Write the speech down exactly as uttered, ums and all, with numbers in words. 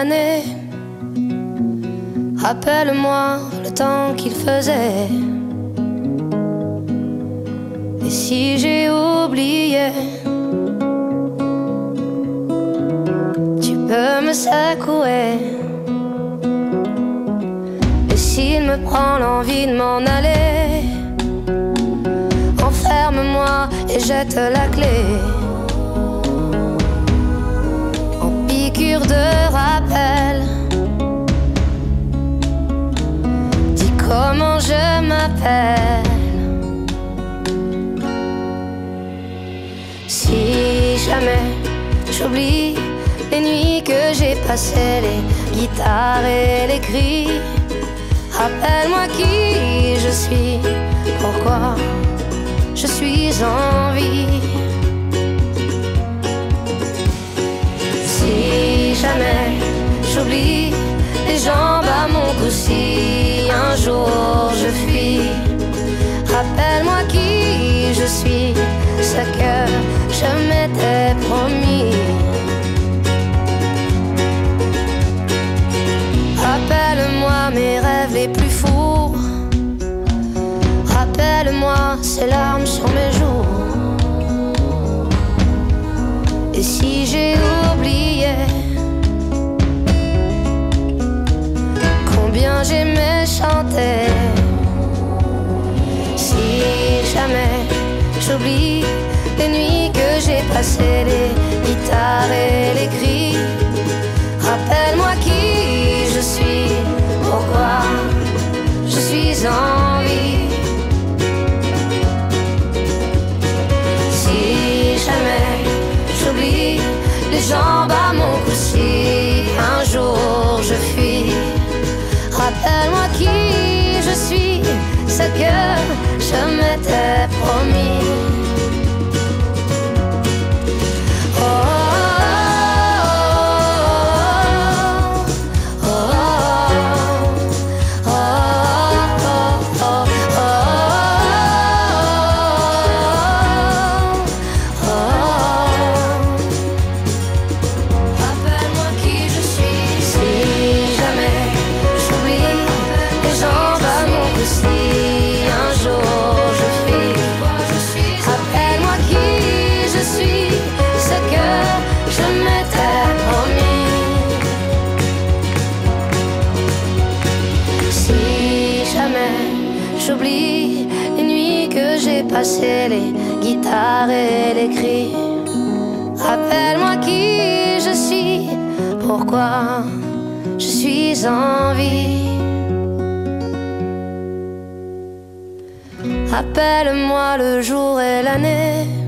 l'année. Rappelle-moi le temps qu'il faisait. Et si j'ai oublié, tu peux me secouer. Et s'il me prend l'envie de m'en aller, enferme-moi et jette la clé. En piqûre de rappel, dis comment je m'appelle. Si jamais j'oublie les nuits que j'ai passées, les guitares et les cris, rappelle-moi qui je suis, pourquoi je suis en vie. Si jamais j'oublie les jambes à mon cou, si un jour je fuis, rappelle-moi qui je suis, ce que je m'étais promis. Rappelle-moi mes rêves les plus fous, rappelle-moi ces larmes sur mes joues. Et si j'ai oublié combien j'aimais chanter, si jamais j'oublie les nuits que j'ai passées, les guitares et les cris, rappelle-moi qui je suis, pourquoi je suis en vie. Si jamais j'oublie les jambes à mon cou, si un jour je fuis, rappelle-moi qui je suis, ce que je m'étais promis. J'oublie les nuits que j'ai passées, les guitares et les cris, rappelle-moi qui je suis, pourquoi je suis en vie. Rappelle-moi le jour et l'année,